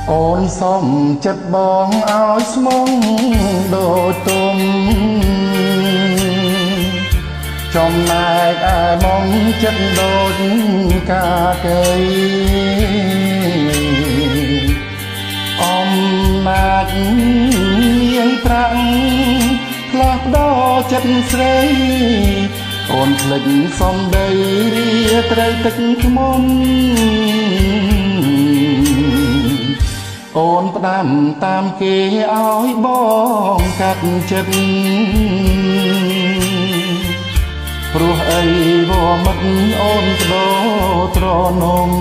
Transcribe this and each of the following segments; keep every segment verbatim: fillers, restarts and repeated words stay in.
អូនសំចិត្តបងឲ្យស្មងដូចទុំចំណែកឯបងចិត្តដូចកាកៃអំណាចមានប្រាំងផ្លាស់ប្ដូរចិត្តស្រីអូនភ្លេចសំដីរាត្រូវទឹកខ្មុំអូនផ្ដាំតាមគេឲ្យបងកាត់ចិត្តព្រោះអីវមិតអូនបដោត្រនំ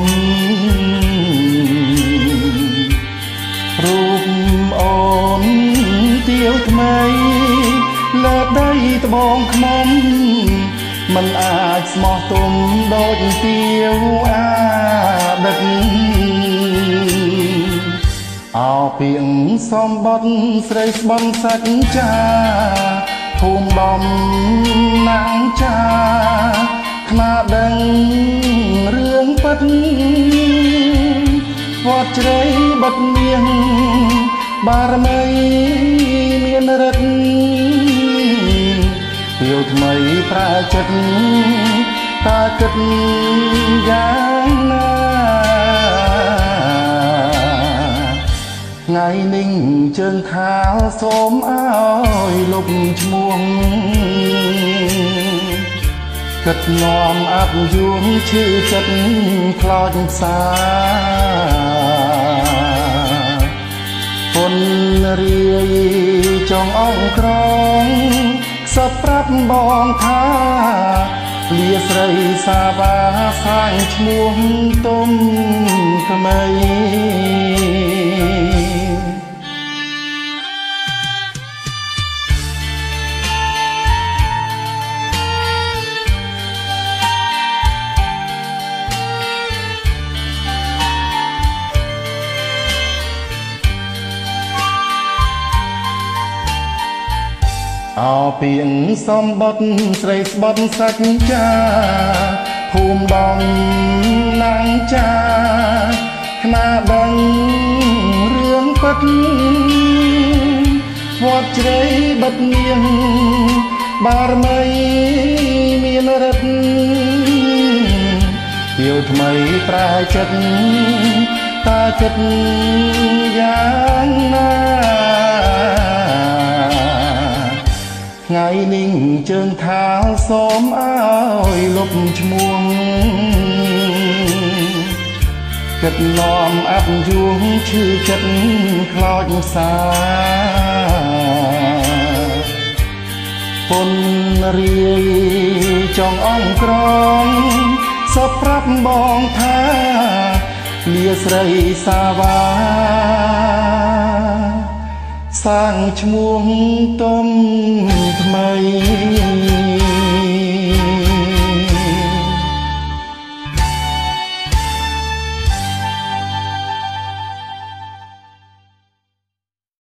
រូបអូនទៀវថ្មីលើដីត្បូងខ្មុំមិនអាចស្មោះទុំដូចទៀវអាដិតអោពីងសំបត់ស្រីស្បន់សច្ចាភូមិបំណាំងចាខ្នាដឹងរឿងពិតវត្តជ្រៃបិទមៀងបារមីមានរិទ្ធទៀវថ្មីប្រែចិត្តតើគិតយ៉ាងណាថ្ងៃនេះជើងខាលសូមឲ្យលុបឈ្មោះគិតនាំអាប់យួនឈឺចិត្តខ្លោចផ្សាពុនរាយចង់អង្ក្រងសពប្រាប់បងថាលាស្រីសាវាសាញឈ្មោះទុំថ្មីអោពីងសំបត់ស្រីស្បត់សច្ចាភូមិបំណាំងចាខ្នាដឹងរឿងពិតវត្តជ្រៃបិទមៀងបារមីមានរិទ្ធទៀវថ្មីប្រែចិត្តតើគិតយ៉ាងណាថ្ងៃនេះជើងខាលសូមឲ្យលុបឈ្មោះគិតនាំអាប់យួងឈឺចិត្តខ្លោចផ្សាពុនរាយចង់អង្ក្រងសពប្រាប់បងថាលាស្រីសាវាសាងឈ្មោះទុំថ្មី